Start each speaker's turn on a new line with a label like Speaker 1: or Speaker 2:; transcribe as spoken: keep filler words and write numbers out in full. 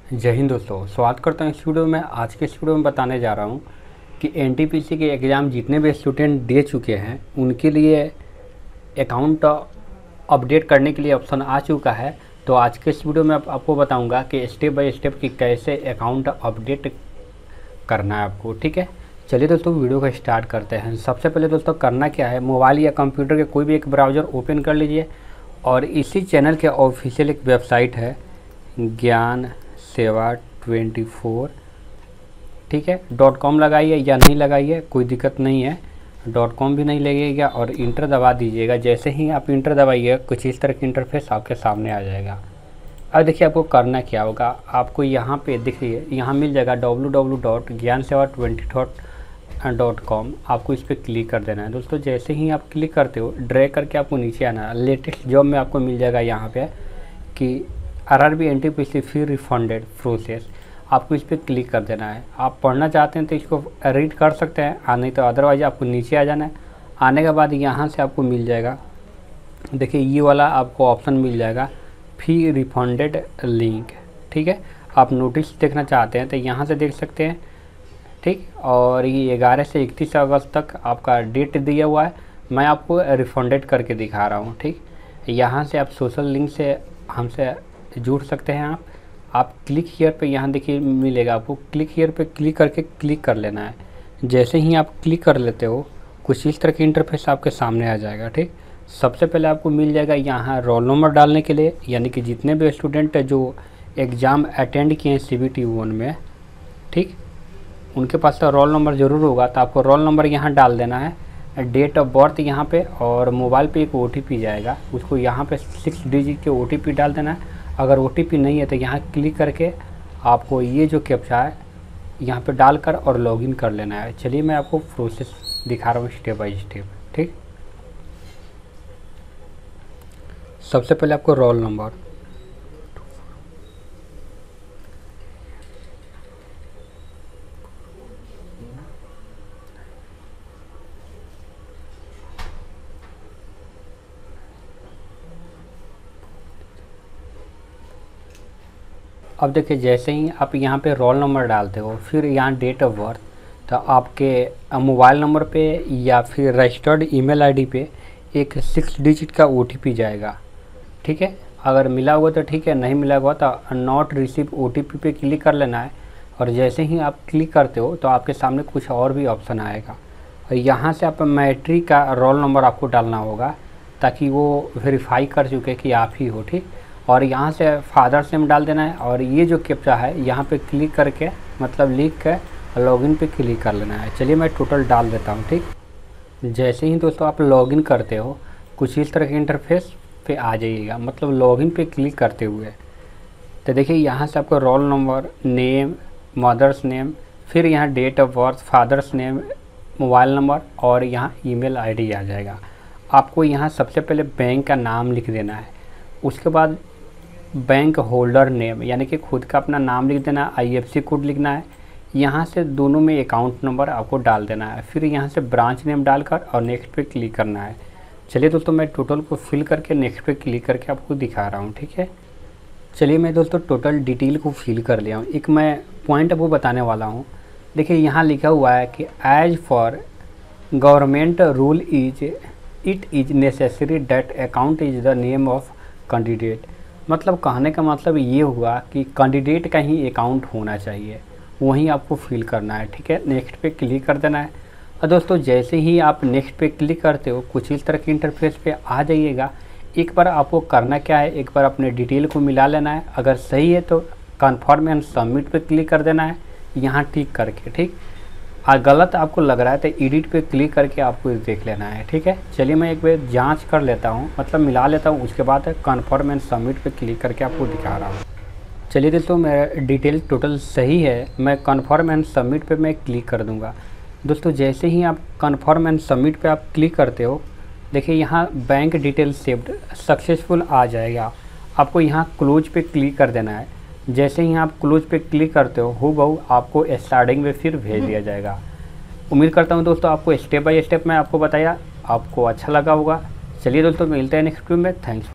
Speaker 1: जय हिंद दोस्तों, स्वागत करता हूँ इस वीडियो में। आज के इस वीडियो में बताने जा रहा हूँ कि एनटीपीसी के एग्ज़ाम जितने भी स्टूडेंट दे चुके हैं उनके लिए अकाउंट अपडेट करने के लिए ऑप्शन आ चुका है। तो आज के इस वीडियो में आप, आपको बताऊंगा कि स्टेप बाय स्टेप कि कैसे अकाउंट अपडेट करना है आपको। ठीक है, चलिए दोस्तों वीडियो को स्टार्ट करते हैं। सबसे पहले दोस्तों करना क्या है, मोबाइल या कंप्यूटर के कोई भी एक ब्राउज़र ओपन कर लीजिए और इसी चैनल के ऑफिशियल एक वेबसाइट है ज्ञान सेवा ट्वेंटी फोर, ठीक है, डॉट कॉम लगाइए या नहीं लगाइए कोई दिक्कत नहीं है, डॉट कॉम भी नहीं लगेगा और इंटर दबा दीजिएगा। जैसे ही आप इंटर दबाइएगा कुछ इस तरह की इंटरफेस आपके सामने आ जाएगा। अब देखिए आपको करना क्या होगा, आपको यहाँ पे देखिए यहाँ मिल जाएगा डब्ल्यू डब्ल्यू डब्ल्यू डॉट ज्ञान सेवा ट्वेंटी डॉट कॉम। आपको इस पर क्लिक कर देना है दोस्तों। जैसे ही आप क्लिक करते हो ड्रैग करके आपको नीचे आना है। लेटेस्ट जॉब में आपको मिल जाएगा यहाँ पे कि RRB NTPC fee refunded process, आपको इस पर क्लिक कर देना है। आप पढ़ना चाहते हैं तो इसको रीड कर सकते हैं, आ नहीं तो अदरवाइज आपको नीचे आ जाना है। आने के बाद यहाँ से आपको मिल जाएगा, देखिए ये वाला आपको ऑप्शन मिल जाएगा फी रिफंडेड लिंक। ठीक है, आप नोटिस देखना चाहते हैं तो यहाँ से देख सकते हैं। ठीक, और ये ग्यारह से इकतीस अगस्त तक आपका डेट दिया हुआ है। मैं आपको रिफंडेड करके दिखा रहा हूँ। ठीक, यहाँ से आप सोशल लिंक से हमसे जुड़ सकते हैं। आप आप क्लिक हियर पे यहाँ देखिए मिलेगा आपको, क्लिक हियर पे क्लिक करके क्लिक कर लेना है। जैसे ही आप क्लिक कर लेते हो कुछ इस तरह की इंटरफेस आपके सामने आ जाएगा। ठीक, सबसे पहले आपको मिल जाएगा यहाँ रोल नंबर डालने के लिए, यानी कि जितने भी स्टूडेंट जो एग्ज़ाम अटेंड किए हैं सी बी टी वन में, ठीक, उनके पास तो रोल नंबर ज़रूर होगा। तो आपको रोल नंबर यहाँ डाल देना है, डेट ऑफ बर्थ यहाँ पे, और मोबाइल पे एक ओ टी पी जाएगा, उसको यहाँ पे सिक्स डिजिट के ओ टी पी डाल देना है। अगर ओ टी पी नहीं है तो यहाँ क्लिक करके आपको ये जो कैप्चा है यहाँ पे डालकर और लॉगिन कर लेना है। चलिए मैं आपको प्रोसेस दिखा रहा हूँ स्टेप बाय स्टेप। ठीक, सबसे पहले आपको रोल नंबर, अब देखिए जैसे ही आप यहाँ पे रोल नंबर डालते हो फिर यहाँ डेट ऑफ बर्थ, तो आपके मोबाइल नंबर पे या फिर रजिस्टर्ड ईमेल आईडी पे एक सिक्स डिजिट का ओटीपी जाएगा। ठीक है, अगर मिला हुआ तो ठीक है, नहीं मिला हुआ तो नॉट रिसीव ओटीपी पे क्लिक कर लेना है। और जैसे ही आप क्लिक करते हो तो आपके सामने कुछ और भी ऑप्शन आएगा और यहाँ से आप मैट्रिक का रोल नंबर आपको डालना होगा ताकि वो वेरीफाई कर चुके कि आप ही हो। ठीक, और यहाँ से फादर्स नेम डाल देना है और ये जो कैप्चा है यहाँ पे क्लिक करके मतलब लिख के लॉगिन पे क्लिक कर लेना है। चलिए मैं टोटल डाल देता हूँ। ठीक, जैसे ही दोस्तों आप लॉगिन करते हो कुछ इस तरह के इंटरफेस पे आ जाइएगा, मतलब लॉगिन पे क्लिक करते हुए तो देखिए यहाँ से आपको roll number, name, mother's name, फिर यहाँ date of birth, father's name, mobile number और यहाँ ईमेल आईडी आ जाएगा। आपको यहाँ सबसे पहले बैंक का नाम लिख देना है, उसके बाद बैंक होल्डर नेम यानी कि खुद का अपना नाम लिख देना है, आईएफएससी कोड लिखना है, यहाँ से दोनों में अकाउंट नंबर आपको डाल देना है, फिर यहाँ से ब्रांच नेम डालकर और नेक्स्ट पे क्लिक करना है। चलिए दोस्तों मैं टोटल को फिल करके नेक्स्ट पे क्लिक करके आपको दिखा रहा हूँ। ठीक है, चलिए मैं दोस्तों टोटल डिटेल को फिल कर लिया हूँ। एक मैं पॉइंट वो बताने वाला हूँ। देखिए यहाँ लिखा हुआ है कि as for government rule is it is necessary that account is the name of candidate, मतलब कहने का मतलब ये हुआ कि कैंडिडेट का ही अकाउंट होना चाहिए, वहीं आपको फिल करना है। ठीक है, नेक्स्ट पे क्लिक कर देना है। और दोस्तों जैसे ही आप नेक्स्ट पे क्लिक करते हो कुछ इस तरह के इंटरफेस पे आ जाइएगा। एक बार आपको करना क्या है, एक बार अपने डिटेल को मिला लेना है, अगर सही है तो कन्फर्म एंड सबमिट पे क्लिक कर देना है यहाँ टिक करके। ठीक, और गलत आपको लग रहा है तो एडिट पे क्लिक करके आपको देख लेना है। ठीक है, चलिए मैं एक बार जांच कर लेता हूँ, मतलब मिला लेता हूँ, उसके बाद कन्फर्म एंड सबमिट पे क्लिक करके आपको दिखा रहा हूँ। चलिए दोस्तों मेरा डिटेल टोटल सही है, मैं कन्फर्म एंड सबमिट पे मैं क्लिक कर दूँगा। दोस्तों जैसे ही आप कन्फर्म एंड सबमिट पे आप क्लिक करते हो देखिए यहाँ बैंक डिटेल सेव्ड सक्सेसफुल आ जाएगा। आपको यहाँ क्लोज पे क्लिक कर देना है। जैसे ही आप क्लोज पे क्लिक करते हो हूबहू आपको स्टार्टिंग में फिर भेज दिया जाएगा। उम्मीद करता हूँ दोस्तों आपको स्टेप बाय स्टेप मैं आपको बताया, आपको अच्छा लगा होगा। चलिए दोस्तों मिलते हैं नेक्स्ट वीडियो में। थैंक्स।